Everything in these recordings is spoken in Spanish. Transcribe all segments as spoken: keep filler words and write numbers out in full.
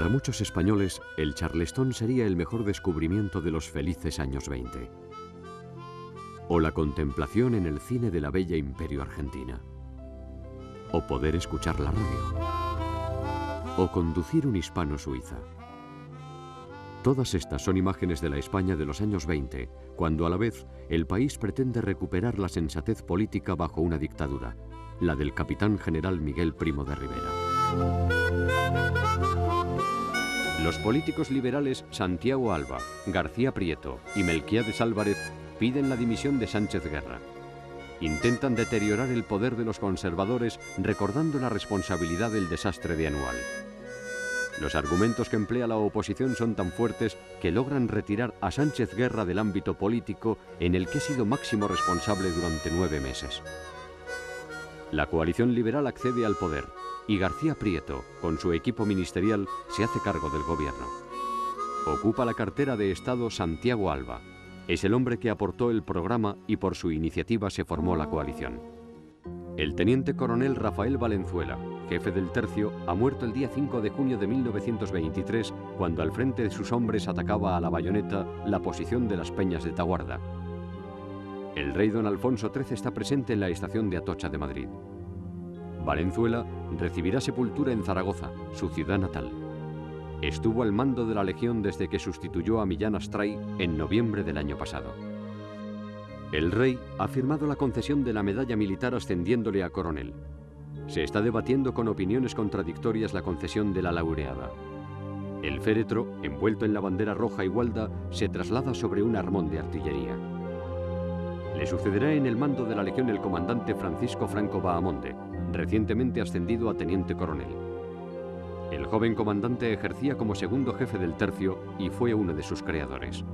Para muchos españoles, el Charleston sería el mejor descubrimiento de los felices años veinte. O la contemplación en el cine de la bella Imperio Argentina. O poder escuchar la radio. O conducir un hispano Suiza. Todas estas son imágenes de la España de los años veinte, cuando a la vez el país pretende recuperar la sensatez política bajo una dictadura, la del capitán general Miguel Primo de Rivera. Los políticos liberales Santiago Alba, García Prieto y Melquiades Álvarez piden la dimisión de Sánchez Guerra. Intentan deteriorar el poder de los conservadores recordando la responsabilidad del desastre de Anual. Los argumentos que emplea la oposición son tan fuertes que logran retirar a Sánchez Guerra del ámbito político en el que ha sido máximo responsable durante nueve meses. La coalición liberal accede al poder y García Prieto, con su equipo ministerial, se hace cargo del gobierno. Ocupa la cartera de Estado Santiago Alba. Es el hombre que aportó el programa y por su iniciativa se formó la coalición. El teniente coronel Rafael Valenzuela, jefe del tercio, ha muerto el día cinco de junio de mil novecientos veintitrés, cuando al frente de sus hombres atacaba a la bayoneta la posición de las Peñas de Taguarda. El rey don Alfonso trece está presente en la estación de Atocha de Madrid. Valenzuela recibirá sepultura en Zaragoza, su ciudad natal. Estuvo al mando de la Legión desde que sustituyó a Millán Astray en noviembre del año pasado. El rey ha firmado la concesión de la medalla militar ascendiéndole a coronel. Se está debatiendo con opiniones contradictorias la concesión de la laureada. El féretro, envuelto en la bandera roja y gualda, se traslada sobre un armón de artillería. Le sucederá en el mando de la Legión el comandante Francisco Franco Bahamonde, recientemente ascendido a teniente coronel. El joven comandante ejercía como segundo jefe del tercio y fue uno de sus creadores.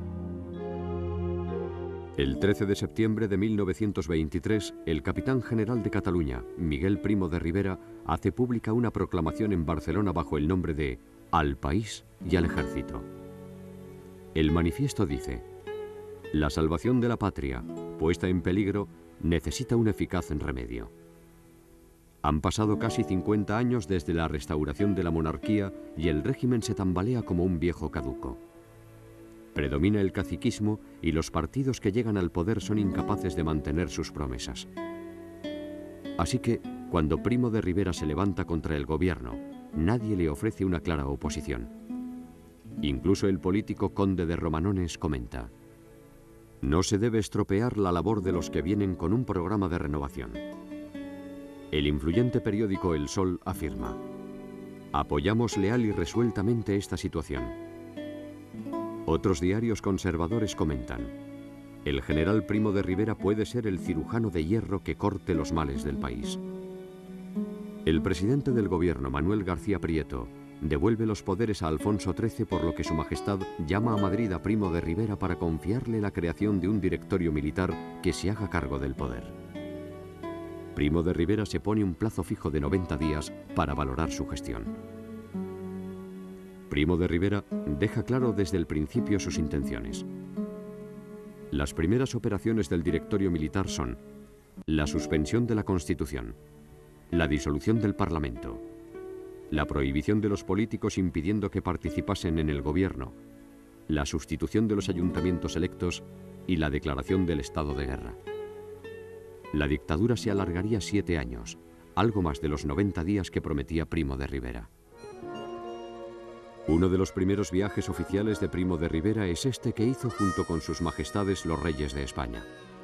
El trece de septiembre de mil novecientos veintitrés, el capitán general de Cataluña, Miguel Primo de Rivera, hace pública una proclamación en Barcelona bajo el nombre de Al país y al ejército. El manifiesto dice: la salvación de la patria, puesta en peligro, necesita un eficaz remedio. Han pasado casi cincuenta años desde la restauración de la monarquía y el régimen se tambalea como un viejo caduco. Predomina el caciquismo y los partidos que llegan al poder son incapaces de mantener sus promesas. Así que, cuando Primo de Rivera se levanta contra el gobierno, nadie le ofrece una clara oposición. Incluso el político conde de Romanones comenta: no se debe estropear la labor de los que vienen con un programa de renovación. El influyente periódico El Sol afirma: apoyamos leal y resueltamente esta situación. Otros diarios conservadores comentan: el general Primo de Rivera puede ser el cirujano de hierro que corte los males del país. El presidente del gobierno, Manuel García Prieto, devuelve los poderes a Alfonso trece, por lo que su majestad llama a Madrid a Primo de Rivera para confiarle la creación de un directorio militar que se haga cargo del poder. Primo de Rivera se pone un plazo fijo de noventa días para valorar su gestión. Primo de Rivera deja claro desde el principio sus intenciones. Las primeras operaciones del directorio militar son la suspensión de la Constitución, la disolución del Parlamento, la prohibición de los políticos impidiendo que participasen en el gobierno, la sustitución de los ayuntamientos electos y la declaración del estado de guerra. La dictadura se alargaría siete años, algo más de los noventa días que prometía Primo de Rivera. Uno de los primeros viajes oficiales de Primo de Rivera es este que hizo junto con sus majestades los reyes de España.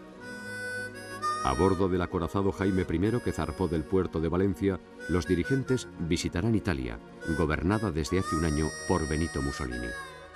A bordo del acorazado Jaime primero, que zarpó del puerto de Valencia, los dirigentes visitarán Italia, gobernada desde hace un año por Benito Mussolini.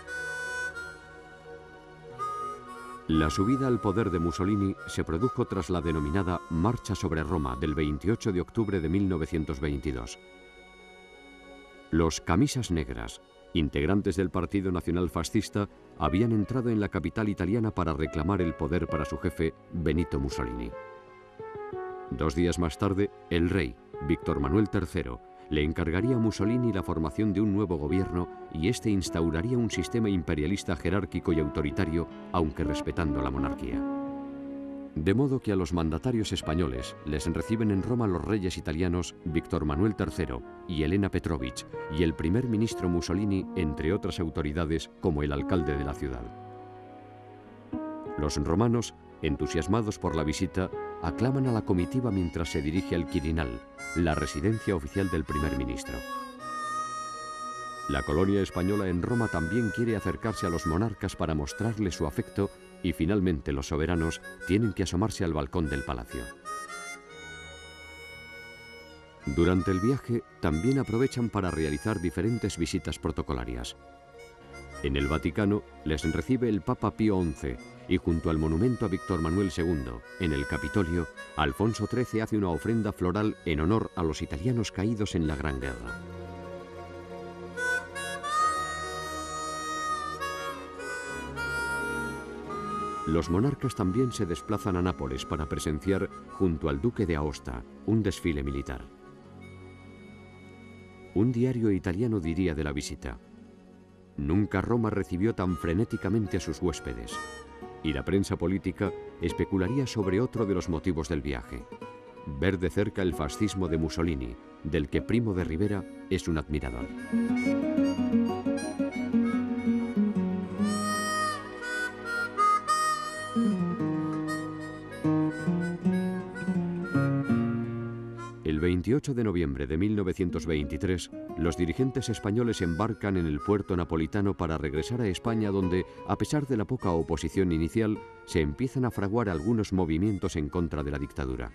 La subida al poder de Mussolini se produjo tras la denominada Marcha sobre Roma del veintiocho de octubre de mil novecientos veintidós. Los camisas negras, integrantes del Partido Nacional Fascista, habían entrado en la capital italiana para reclamar el poder para su jefe, Benito Mussolini. Dos días más tarde, el rey, Víctor Manuel tercero, le encargaría a Mussolini la formación de un nuevo gobierno y este instauraría un sistema imperialista jerárquico y autoritario, aunque respetando la monarquía. De modo que a los mandatarios españoles les reciben en Roma los reyes italianos Víctor Manuel tercero y Elena Petrovich y el primer ministro Mussolini, entre otras autoridades como el alcalde de la ciudad. Los romanos, entusiasmados por la visita, aclaman a la comitiva mientras se dirige al Quirinal, la residencia oficial del primer ministro. La colonia española en Roma también quiere acercarse a los monarcas para mostrarles su afecto y finalmente los soberanos tienen que asomarse al balcón del palacio. Durante el viaje también aprovechan para realizar diferentes visitas protocolarias. En el Vaticano les recibe el Papa Pío once y junto al monumento a Víctor Manuel segundo, en el Capitolio, Alfonso trece hace una ofrenda floral en honor a los italianos caídos en la Gran Guerra. Los monarcas también se desplazan a Nápoles para presenciar, junto al duque de Aosta, un desfile militar. Un diario italiano diría de la visita: nunca Roma recibió tan frenéticamente a sus huéspedes. Y la prensa política especularía sobre otro de los motivos del viaje: ver de cerca el fascismo de Mussolini, del que Primo de Rivera es un admirador. El veintiocho de noviembre de mil novecientos veintitrés, los dirigentes españoles embarcan en el puerto napolitano para regresar a España, donde, a pesar de la poca oposición inicial, se empiezan a fraguar algunos movimientos en contra de la dictadura.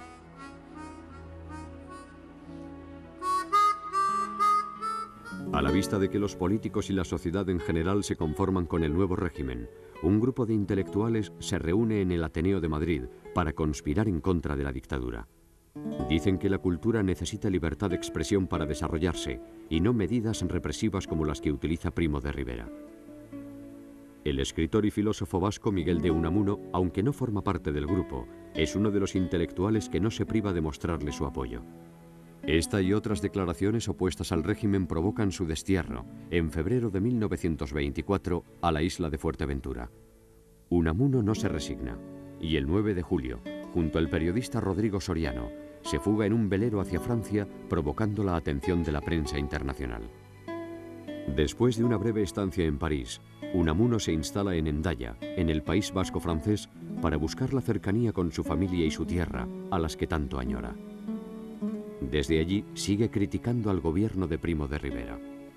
A la vista de que los políticos y la sociedad en general se conforman con el nuevo régimen, un grupo de intelectuales se reúne en el Ateneo de Madrid para conspirar en contra de la dictadura. Dicen que la cultura necesita libertad de expresión para desarrollarse y no medidas represivas como las que utiliza Primo de Rivera. El escritor y filósofo vasco Miguel de Unamuno, aunque no forma parte del grupo, es uno de los intelectuales que no se priva de mostrarle su apoyo. Esta y otras declaraciones opuestas al régimen provocan su destierro, en febrero de mil novecientos veinticuatro, a la isla de Fuerteventura. Unamuno no se resigna, y el nueve de julio, junto al periodista Rodrigo Soriano, se fuga en un velero hacia Francia, provocando la atención de la prensa internacional. Después de una breve estancia en París, Unamuno se instala en Hendaya, en el País Vasco francés, para buscar la cercanía con su familia y su tierra, a las que tanto añora. Desde allí sigue criticando al gobierno de Primo de Rivera.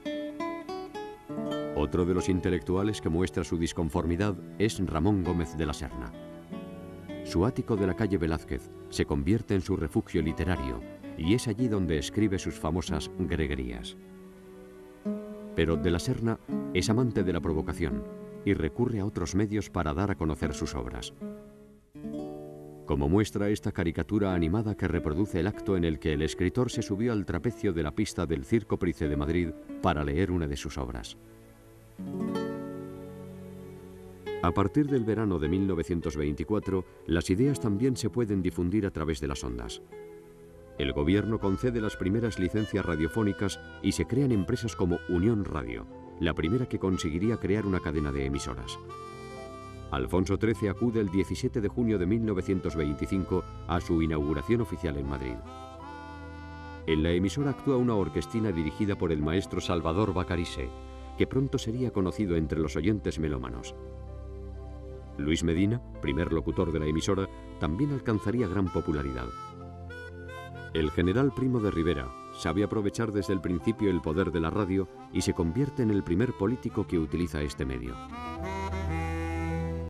Otro de los intelectuales que muestra su disconformidad es Ramón Gómez de la Serna. Su ático de la calle Velázquez se convierte en su refugio literario y es allí donde escribe sus famosas greguerías. Pero de la Serna es amante de la provocación y recurre a otros medios para dar a conocer sus obras. Como muestra esta caricatura animada que reproduce el acto en el que el escritor se subió al trapecio de la pista del Circo Price de Madrid para leer una de sus obras. A partir del verano de mil novecientos veinticuatro, las ideas también se pueden difundir a través de las ondas. El gobierno concede las primeras licencias radiofónicas y se crean empresas como Unión Radio, la primera que conseguiría crear una cadena de emisoras. Alfonso trece acude el diecisiete de junio de mil novecientos veinticinco a su inauguración oficial en Madrid. En la emisora actúa una orquestina dirigida por el maestro Salvador Bacarise, que pronto sería conocido entre los oyentes melómanos. Luis Medina, primer locutor de la emisora, también alcanzaría gran popularidad. El general Primo de Rivera sabe aprovechar desde el principio el poder de la radio y se convierte en el primer político que utiliza este medio.